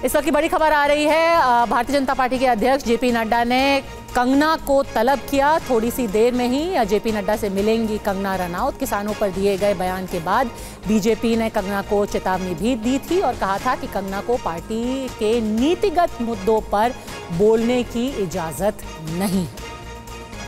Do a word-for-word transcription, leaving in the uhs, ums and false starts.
इस वक्त की बड़ी खबर आ रही है, भारतीय जनता पार्टी के अध्यक्ष जेपी नड्डा ने कंगना को तलब किया। थोड़ी सी देर में ही जेपी नड्डा से मिलेंगी कंगना रनौत। किसानों पर दिए गए बयान के बाद बीजेपी ने कंगना को चेतावनी भी दी थी और कहा था कि कंगना को पार्टी के नीतिगत मुद्दों पर बोलने की इजाजत नहीं है।